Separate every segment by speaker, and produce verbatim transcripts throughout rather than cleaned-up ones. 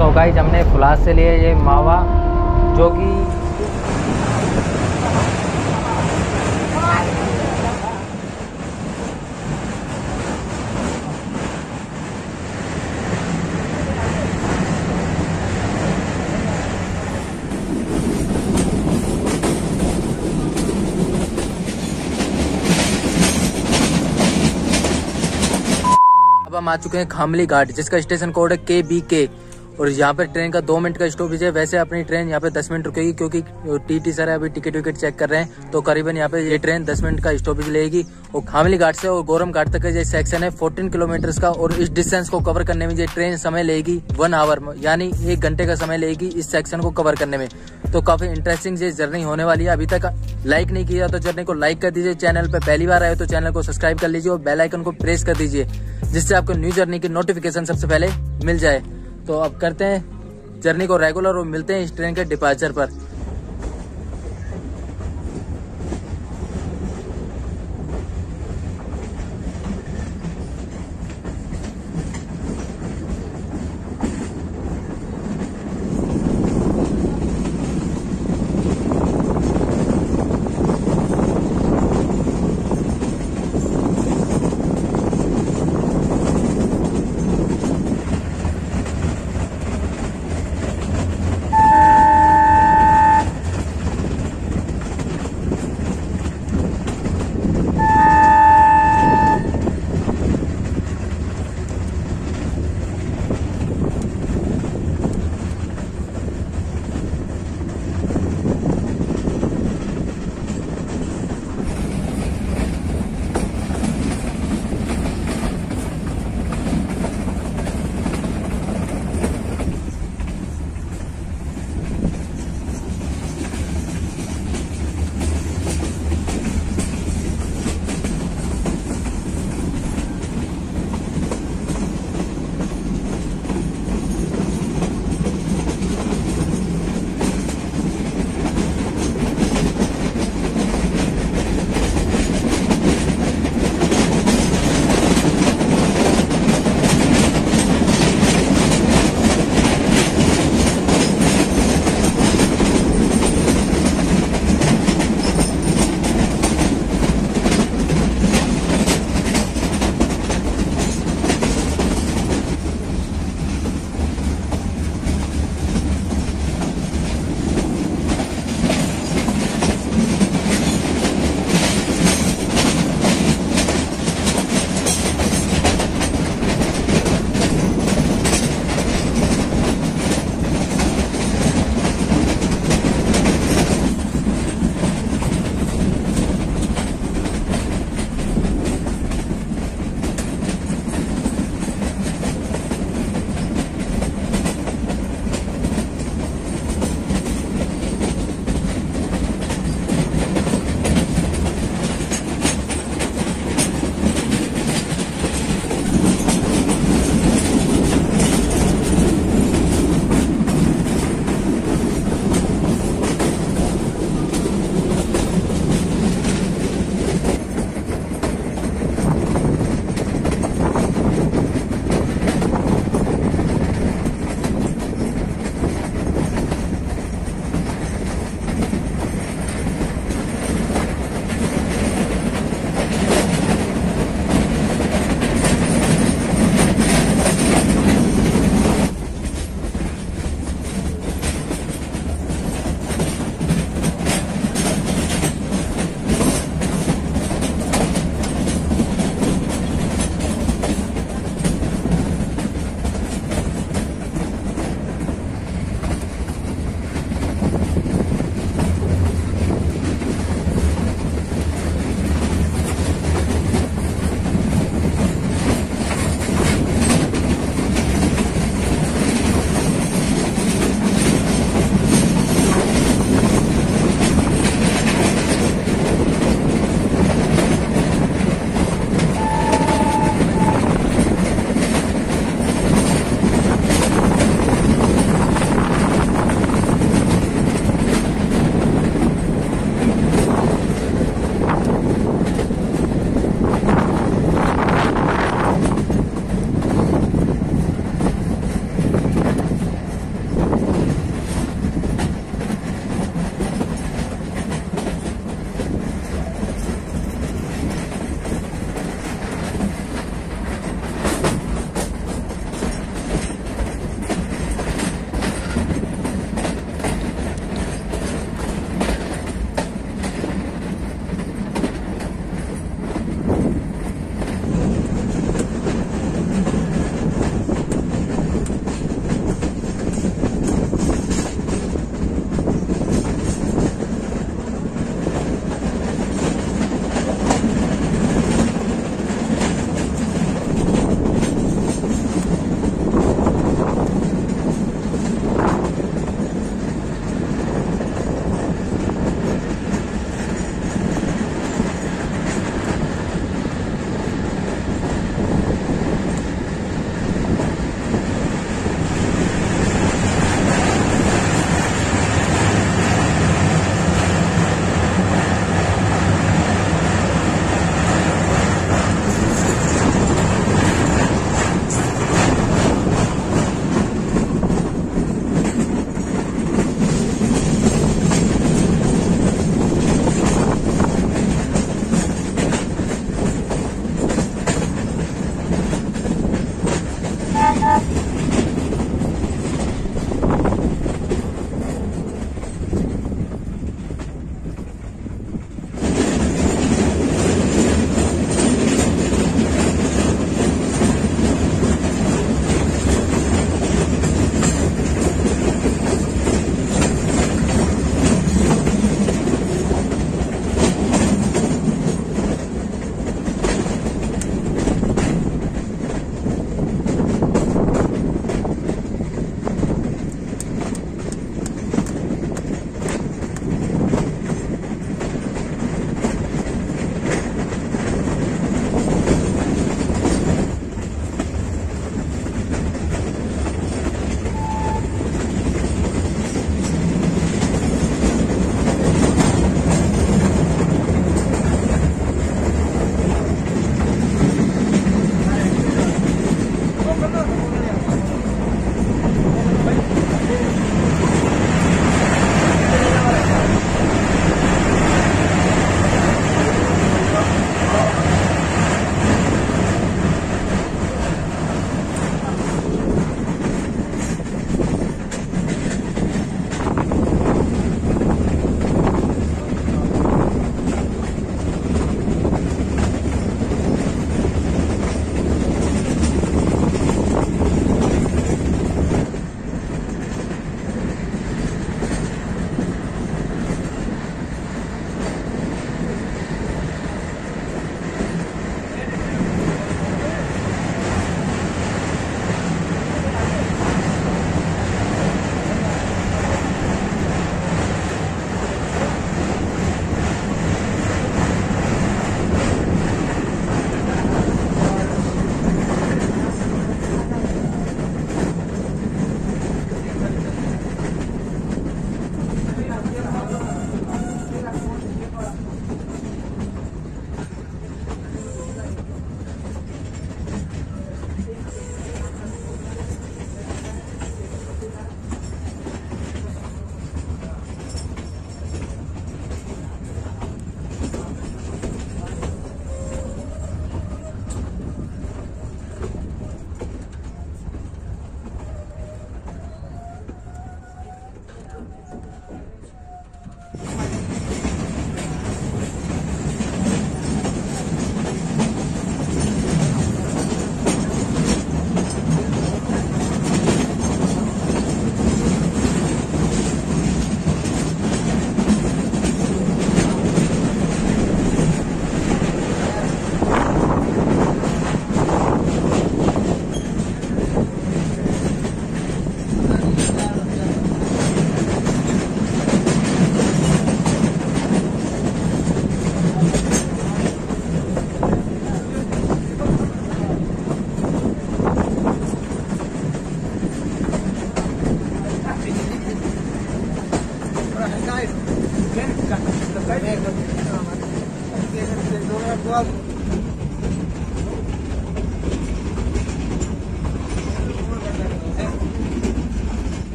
Speaker 1: So guys हमने फुलास से लिए ये मावा, जो कि अब हम आ चुके हैं खामली घाट, जिसका स्टेशन कोड है के बी के। और यहाँ पर ट्रेन का दो मिनट का स्टॉपेज है। वैसे अपनी ट्रेन यहाँ पे दस मिनट रुकेगी, क्योंकि टीटी सर अभी टिकट विकेट चेक कर रहे हैं, तो करीबन यहाँ पे ये ट्रेन दस मिनट का स्टॉपेज लेगी। और खामली घाट से और गोरम घाट तक का ये सेक्शन है चौदह किलोमीटर का, और इस डिस्टेंस को कवर करने में ये ट्रेन समय लेगी वन आवर, यानी एक घंटे का समय लेगी इस सेक्शन को कवर करने में। तो काफी इंटरेस्टिंग ये जर्नी होने वाली है। अभी तक लाइक नहीं किया तो जर्नी को लाइक कर दीजिए, चैनल पे पहली बार आए तो चैनल को सब्सक्राइब कर लीजिए और बेल आइकन को प्रेस कर दीजिए, जिससे आपको न्यू जर्नी की नोटिफिकेशन सबसे पहले मिल जाए। तो अब करते हैं जर्नी को रेगुलर और मिलते हैं इस ट्रेन के डिपार्चर पर।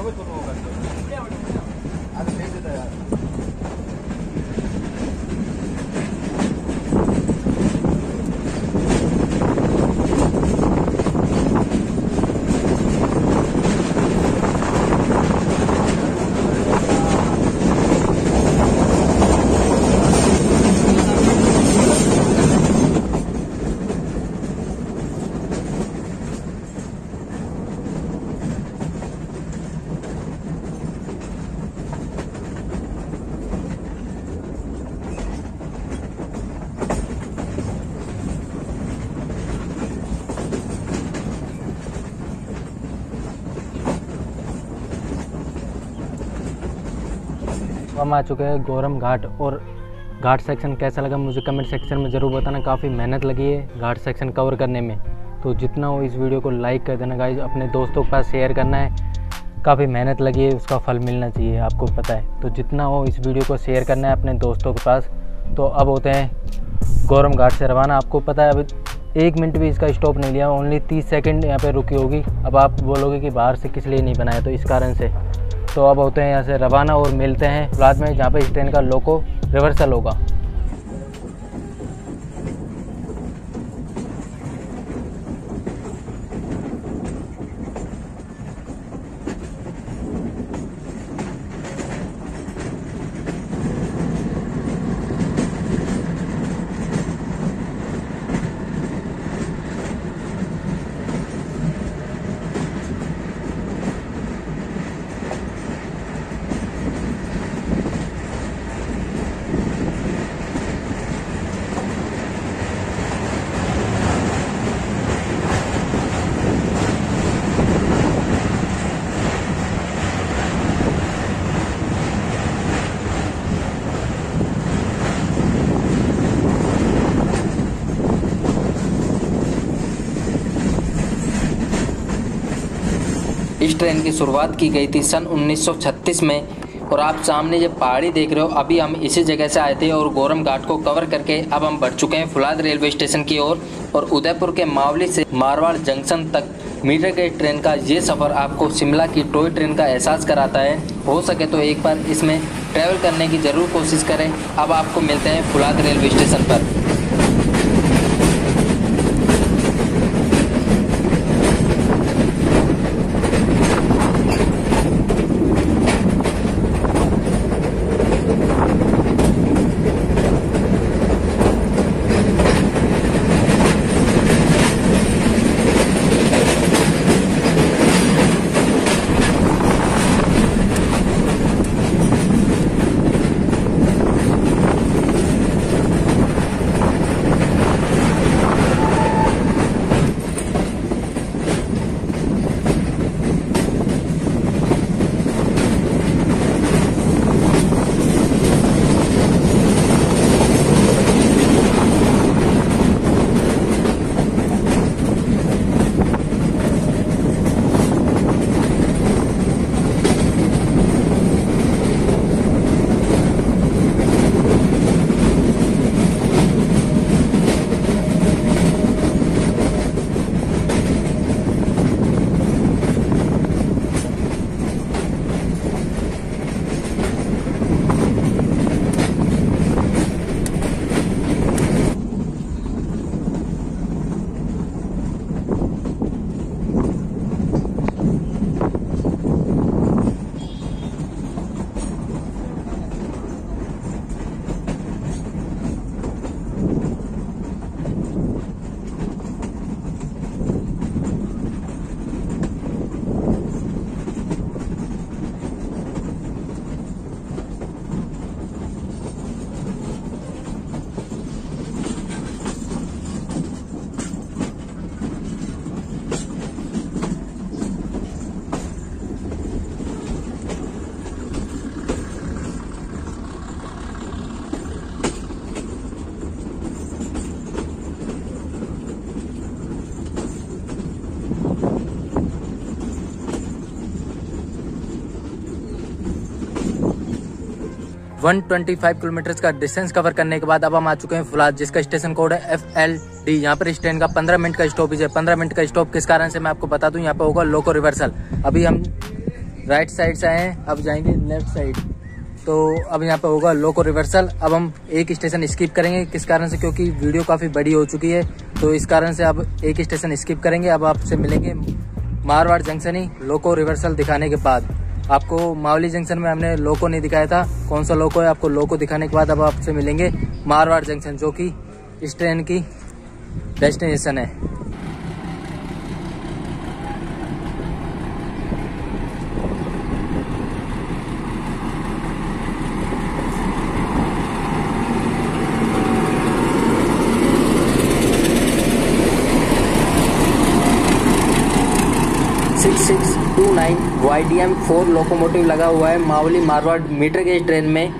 Speaker 1: हम आ चुके हैं गोरम घाट। और घाट सेक्शन कैसा लगा मुझे कमेंट सेक्शन में ज़रूर बताना। काफ़ी मेहनत लगी है घाट सेक्शन कवर करने में, तो जितना हो इस वीडियो को लाइक कर देना गाइस, अपने दोस्तों के पास शेयर करना है। काफ़ी मेहनत लगी है, उसका फल मिलना चाहिए, आपको पता है। तो जितना हो इस वीडियो को शेयर करना है अपने दोस्तों के पास। तो अब होते हैं गोरम घाट से रवाना। आपको पता है अभी एक मिनट भी इसका स्टॉप नहीं लिया, ओनली तीस सेकंड यहाँ पे रुकी होगी। अब आप बोलोगे कि बाहर से किस लिए नहीं बनाया, तो इस कारण से। तो अब होते हैं यहाँ से रवाना और मिलते हैं फुलाद में, जहाँ पे इस ट्रेन का लोको रिवर्सल होगा।
Speaker 2: इस ट्रेन की शुरुआत की गई थी सन उन्नीस सौ छत्तीस में। और आप सामने ये पहाड़ी देख रहे हो, अभी हम इसी जगह से आए थे और गोरम घाट को कवर करके अब हम बढ़ चुके हैं फुलाद रेलवे स्टेशन की ओर। और, और उदयपुर के मावली से मारवाड़ जंक्शन तक मीटर गेज ट्रेन का ये सफ़र आपको शिमला की टॉय ट्रेन का एहसास कराता है। हो सके तो एक बार इसमें ट्रैवल करने की ज़रूर कोशिश करें। अब आपको मिलते हैं फुलाद रेलवे स्टेशन पर।
Speaker 1: एक सौ पच्चीस किलोमीटर का डिस्टेंस कवर करने के बाद अब हम आ चुके हैं फुलाद, जिसका स्टेशन कोड है एफ एल डी। यहाँ पर इस ट्रेन का पंद्रह मिनट का स्टॉपेज है। पंद्रह मिनट का स्टॉप किस कारण से मैं आपको बता दूं, यहाँ पे होगा लोको रिवर्सल। अभी हम राइट साइड से आए हैं, अब जाएंगे लेफ्ट साइड। तो अब यहाँ पे होगा लोको रिवर्सल। अब हम एक स्टेशन स्किप करेंगे, किस कारण से, क्योंकि वीडियो काफ़ी बड़ी हो चुकी है, तो इस कारण से अब एक स्टेशन स्किप करेंगे। अब आपसे मिलेंगे मारवाड़ जंक्शन ही लोको रिवर्सल दिखाने के बाद। आपको मावली जंक्शन में हमने लोको नहीं दिखाया था, कौन सा लोको है, आपको लोको दिखाने के बाद अब आपसे मिलेंगे मारवाड़ जंक्शन, जो कि इस ट्रेन की डेस्टिनेशन है।
Speaker 2: Six six two nine Y D M four locomotive लगा हुआ है Mavli Marwar metre gauge train में।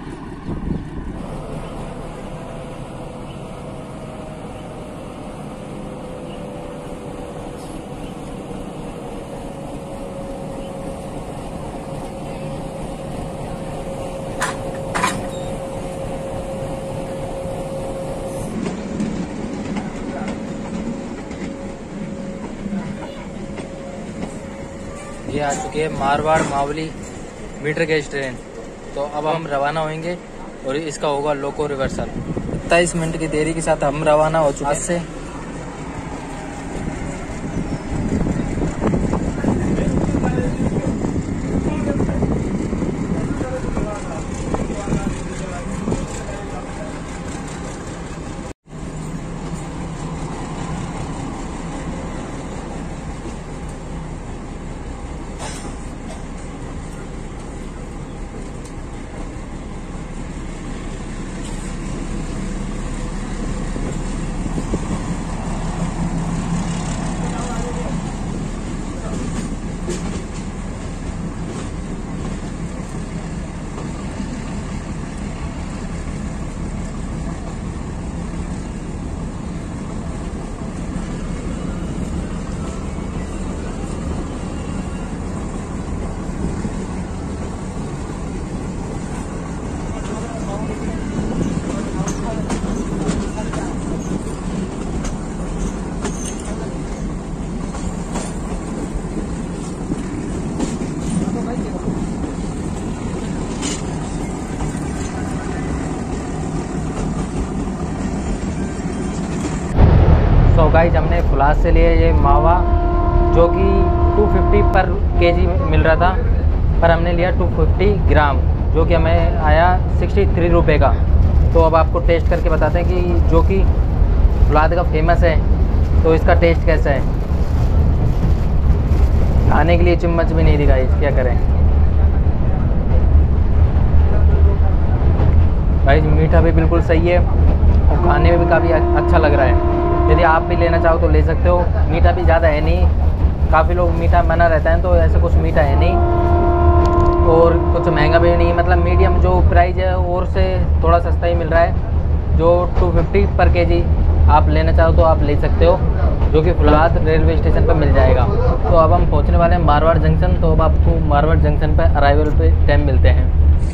Speaker 1: ये आ चुकी है Marwar Mavli metre gauge train. तो अब हम रवाना होंगे और इसका होगा लोको रिवर्सल। सत्ताईस मिनट की देरी के साथ हम रवाना हो चुके से। सो गाइस, हमने फुलास से लिए ये मावा, जो कि दो सौ पचास पर केजी मिल रहा था, पर हमने लिया दो सौ पचास ग्राम, जो कि हमें आया तिरसठ रुपए का। तो अब आपको टेस्ट करके बताते हैं कि जो कि फुलाद का फेमस है, तो इसका टेस्ट कैसा है। खाने के लिए चम्मच भी नहीं दिखाई, क्या करें भाई। मीठा भी बिल्कुल सही है और खाने में भी काफ़ी अच्छा लग रहा है। यदि आप भी लेना चाहो तो ले सकते हो। मीठा भी ज़्यादा है नहीं, काफ़ी लोग मीठा मना रहता है, तो ऐसे कुछ मीठा है नहीं और कुछ महंगा भी नहीं, मतलब मीडियम जो प्राइस है और से थोड़ा सस्ता ही मिल रहा है। जो दो सौ पचास पर केजी आप लेना चाहो तो आप ले सकते हो, जो कि फुलाद रेलवे स्टेशन पर मिल जाएगा। तो अब हम पहुंचने वाले हैं मारवाड़ जंक्शन। तो अब आपको मारवाड़ जंक्शन पर अराइवल पे टाइम मिलते हैं।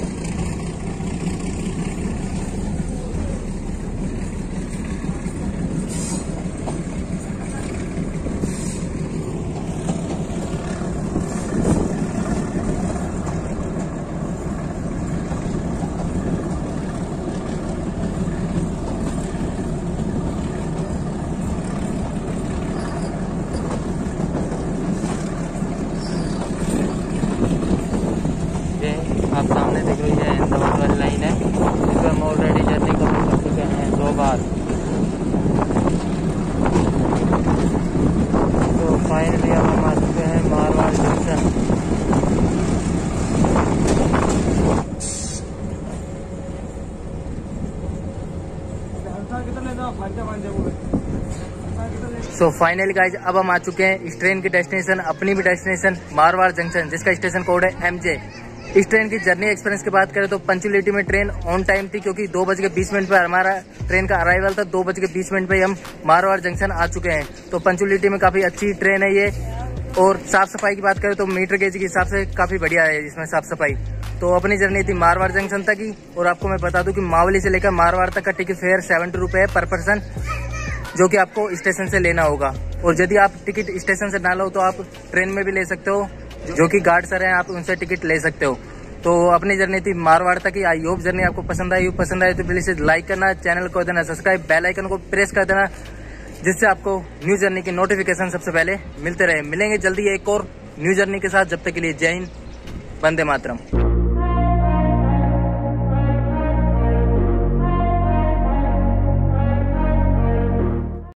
Speaker 1: आप सामने देख रहे हैं अहमदाबाद वाली लाइन है, इस पर हम ऑलरेडी जर्नी कवर कर चुके हैं दो बार। तो फाइनली अब हम आ चुके हैं Marwar junction. So finally guys, अब हम आ चुके हैं इस ट्रेन की डेस्टिनेशन, अपनी भी डेस्टिनेशन मारवाड़ जंक्शन, जिसका स्टेशन कोड है एम जे। इस ट्रेन की जर्नी एक्सपीरियंस की बात करें तो पंचुअलिटी में ट्रेन ऑन टाइम थी, क्योंकि दो बज के बीस मिनट पर हमारा ट्रेन का अराइवल था। दो बज के बीस मिनट पर हम मारवाड़ जंक्शन आ चुके हैं। तो पंचुअलिटी में काफ़ी अच्छी ट्रेन है ये। और साफ़ सफाई की बात करें तो मीटर गेज के हिसाब से काफ़ी बढ़िया है इसमें साफ़ सफाई। तो अपनी जर्नी थी मारवाड़ जंक्शन तक ही। और आपको मैं बता दूं कि मावली से लेकर मारवाड़ तक का टिकट फेयर सेवेंटी रुपये है पर पर्सन, जो कि आपको स्टेशन से लेना होगा। और यदि आप टिकट स्टेशन से ना लो तो आप ट्रेन में भी ले सकते हो, जो कि गार्ड सर हैं, आप उनसे टिकट ले सकते हो। तो अपनी जर्नी थी मारवाड़ तक की। आई होप जर्नी आपको पसंद आई पसंद आए तो प्लीज लाइक करना, चैनल को देना सब्सक्राइब, बेल आइकन को प्रेस कर देना, जिससे आपको न्यू जर्नी की नोटिफिकेशन सबसे पहले मिलते रहे। मिलेंगे जल्दी एक और न्यू जर्नी के साथ, जब तक के लिए जय हिंद, वंदे मातरम।